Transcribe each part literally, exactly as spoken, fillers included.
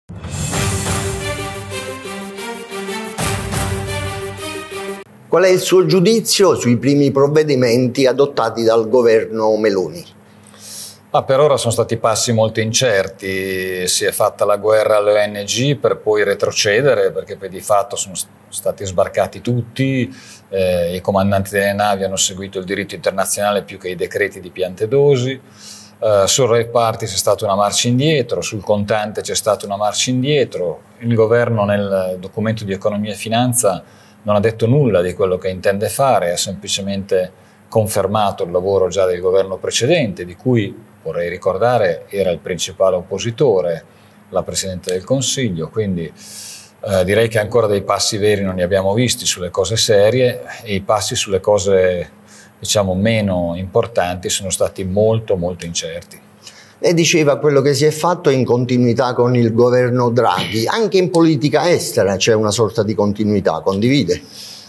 Qual è il suo giudizio sui primi provvedimenti adottati dal governo Meloni? Ah, per ora sono stati passi molto incerti, si è fatta la guerra alle O N G per poi retrocedere, perché poi di fatto sono stati sbarcati tutti, eh, i comandanti delle navi hanno seguito il diritto internazionale più che i decreti di Piantedosi, eh, sul rave party c'è stata una marcia indietro, sul contante c'è stata una marcia indietro, il governo nel documento di economia e finanza non ha detto nulla di quello che intende fare, ha semplicemente confermato il lavoro già del governo precedente, di cui vorrei ricordare era il principale oppositore, la Presidente del Consiglio, quindi eh, direi che ancora dei passi veri non ne abbiamo visti sulle cose serie e i passi sulle cose, diciamo, meno importanti sono stati molto molto incerti. Lei diceva quello che si è fatto in continuità con il governo Draghi, anche in politica estera c'è una sorta di continuità, condivide?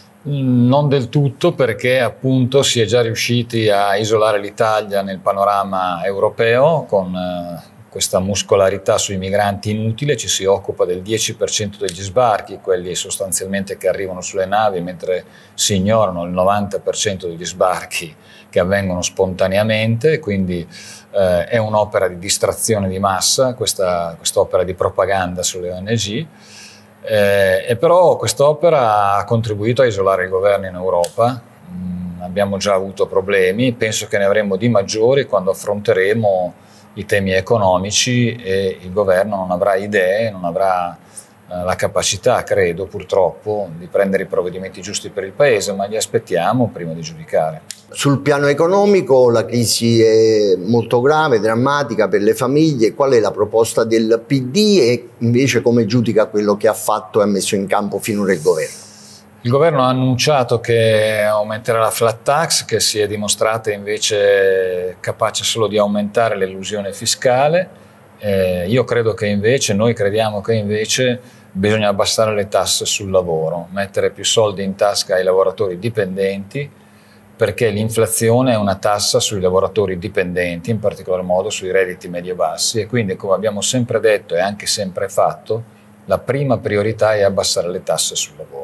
Non del tutto, perché appunto si è già riusciti a isolare l'Italia nel panorama europeo con eh, questa muscolarità sui migranti inutile, ci si occupa del dieci per cento degli sbarchi, quelli sostanzialmente che arrivano sulle navi, mentre si ignorano il novanta per cento degli sbarchi che avvengono spontaneamente, quindi eh, è un'opera di distrazione di massa, questa quest'opera di propaganda sulle O N G. Eh, e però quest'opera ha contribuito a isolare il governo in Europa, mm, abbiamo già avuto problemi, penso che ne avremo di maggiori quando affronteremo i temi economici e il governo non avrà idee, non avrà eh, la capacità, credo purtroppo, di prendere i provvedimenti giusti per il Paese, ma li aspettiamo prima di giudicare. Sul piano economico la crisi è molto grave, drammatica per le famiglie. Qual è la proposta del P D e invece come giudica quello che ha fatto e ha messo in campo finora il governo? Il governo ha annunciato che aumenterà la flat tax, che si è dimostrata invece capace solo di aumentare l'elusione fiscale. Eh, io credo che invece, noi crediamo che invece bisogna abbassare le tasse sul lavoro, mettere più soldi in tasca ai lavoratori dipendenti, perché l'inflazione è una tassa sui lavoratori dipendenti, in particolar modo sui redditi medio-bassi, e quindi, come abbiamo sempre detto e anche sempre fatto, la prima priorità è abbassare le tasse sul lavoro.